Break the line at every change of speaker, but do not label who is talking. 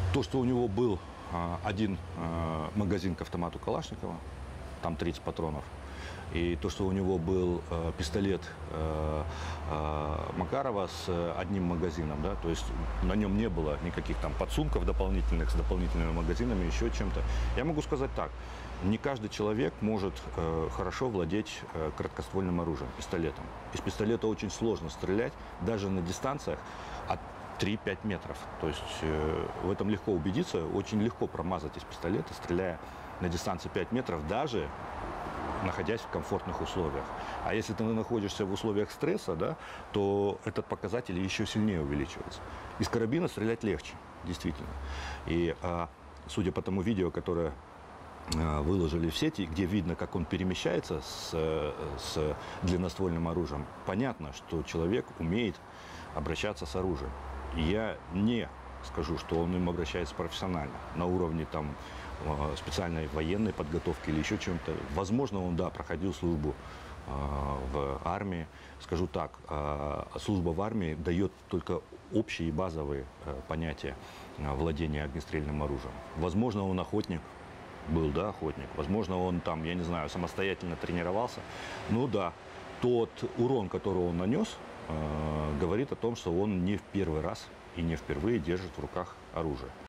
То, что у него был один магазин к автомату Калашникова, там 30 патронов, и то, что у него был пистолет Макарова с одним магазином, да, то есть на нем не было никаких там подсумков дополнительных, с дополнительными магазинами, еще чем-то. Я могу сказать так, не каждый человек может хорошо владеть короткоствольным оружием, пистолетом. Из пистолета очень сложно стрелять, даже на дистанциях от 3-5 метров. То есть в этом легко убедиться, очень легко промазать из пистолета, стреляя на дистанции 5 метров, даже находясь в комфортных условиях. А если ты находишься в условиях стресса, да, то этот показатель еще сильнее увеличивается. Из карабина стрелять легче, действительно. И судя по тому видео, которое выложили в сети, где видно, как он перемещается с длинноствольным оружием, понятно, что человек умеет обращаться с оружием. И я не скажу, что он им обращается профессионально, на уровне там специальной военной подготовки или еще чем-то. Возможно, он, да, проходил службу в армии. Скажу так, служба в армии дает только общие и базовые понятия владения огнестрельным оружием. Возможно, он охотник, был, да, охотник. Возможно, он там, я не знаю, самостоятельно тренировался. Ну да, тот урон, который он нанес, говорит о том, что он не в первый раз и не впервые держит в руках оружие.